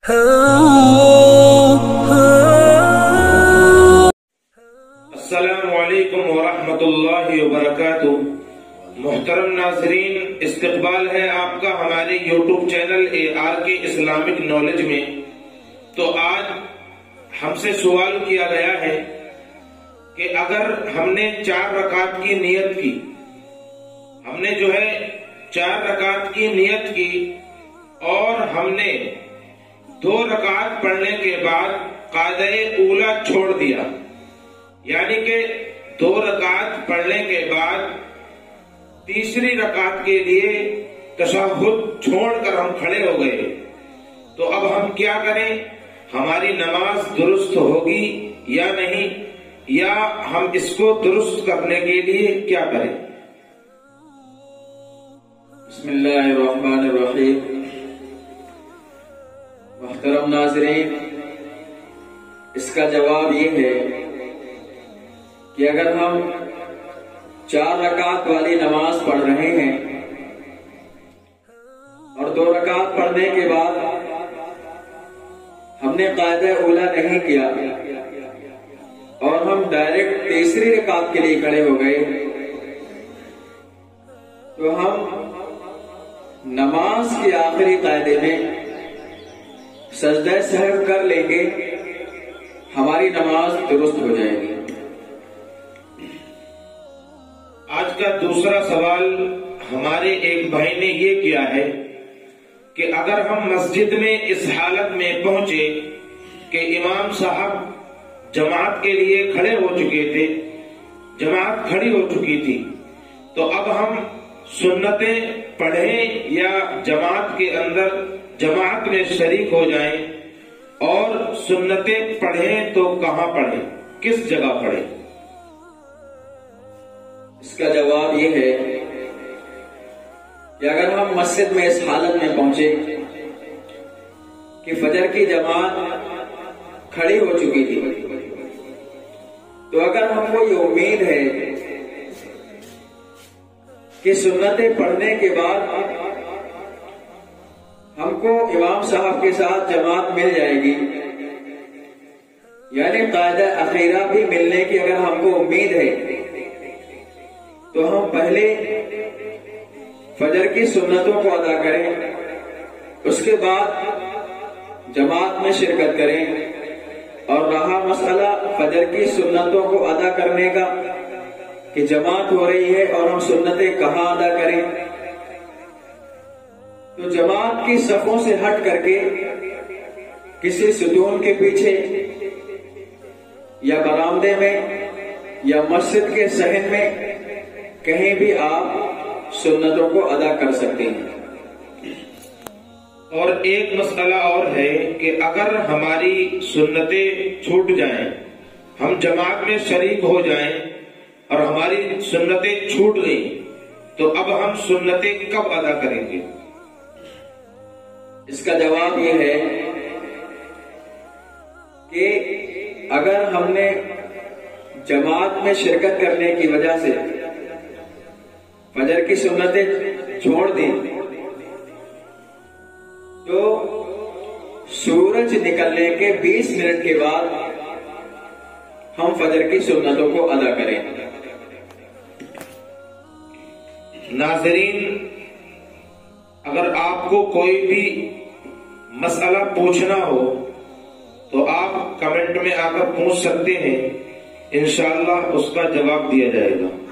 السلام علیکم ورحمۃ اللہ وبرکاتہ۔ محترم ناظرین، استقبال ہے آپ کا ہمارے YouTube channel ARK Islamic knowledge میں۔ تو آج ہم سے سوال کیا گیا ہے کہ اگر ہم نے 4 رکعت کی نیت کی، ہم نے 4 رکعت کی نیت کی اور ہم نے 2 رکعت پڑھنے کے بعد قاعدہ اولا چھوڑ دیا، یعنی کہ 2 رکعت پڑھنے کے بعد تیسری رکعت کے لیے تشہد چھوڑ کر ہم کھڑے ہو گئے، تو اب ہم کیا کریں؟ ہماری نماز درست ہوگی یا نہیں، یا ہم اس کو درست کرنے کے لیے کیا کریں؟ بسم اللہ الرحمن الرحیم۔ محترم ناظرین، اس کا جواب یہ ہے کہ اگر ہم 4 رکعت والی نماز پڑھ رہے ہیں اور 2 رکعت پڑھنے کے بعد ہم نے قاعدہ اولا نہیں کیا اور ہم ڈائریکٹ تیسری رکعت کے لیے کھڑے ہو گئے، تو ہم نماز کے آخری قاعدے میں سجدہ سہو کر لیں گے، ہماری نماز درست ہو جائے گی۔ آج کا دوسرا سوال ہمارے ایک بھائی نے یہ کیا ہے کہ اگر ہم مسجد میں اس حالت میں پہنچے کہ امام صاحب جماعت کے لیے کھڑے ہو چکے تھے، جماعت کھڑی ہو چکی تھی، تو اب ہم سنتیں پڑھیں یا جماعت کے اندر جماعت میں شریک ہو جائیں؟ اور سنتیں پڑھیں تو کہاں پڑھیں، کس جگہ پڑھیں؟ اس کا جواب یہ ہے کہ اگر ہم مسجد میں اس حالت میں پہنچے کہ فجر کی جماعت کھڑی ہو چکی تھی، تو اگر ہم کو یہ امید ہے کہ سنتیں پڑھنے کے بعد ہم کو امام صاحب کے ساتھ جماعت مل جائے گی، یعنی قاعدہ اخیرہ بھی ملنے کی اگر ہم کو امید ہے، تو ہم پہلے فجر کی سنتوں کو ادا کریں، اس کے بعد جماعت میں شرکت کریں۔ اور رہا مسئلہ فجر کی سنتوں کو ادا کرنے کا کہ جماعت ہو رہی ہے اور ہم سنتیں کہاں ادا کریں، تو جماعت کی صفوں سے ہٹ کر کے کسی ستون کے پیچھے یا برآمدے میں یا مسجد کے صحن میں کہیں بھی آپ سنتوں کو ادا کر سکتے ہیں۔ اور ایک مسئلہ اور ہے کہ اگر ہماری سنتیں چھوٹ جائیں، ہم جماعت میں شریک ہو جائیں اور ہماری سنتیں چھوٹ گئیں، تو اب ہم سنتیں کب ادا کریں گے؟ اس کا جواب یہ ہے کہ اگر ہم نے جماعت میں شرکت کرنے کی وجہ سے فجر کی سنتیں چھوڑ دیں، تو سورج نکلنے کے 20 منٹ کے بعد ہم فجر کی سنتوں کو ادا کریں۔ ناظرین، اگر آپ کو کوئی بھی مسئلہ پوچھنا ہو تو آپ کمنٹ میں آ کر پوچھ سکتے ہیں، انشاءاللہ اس کا جواب دیا جائے گا۔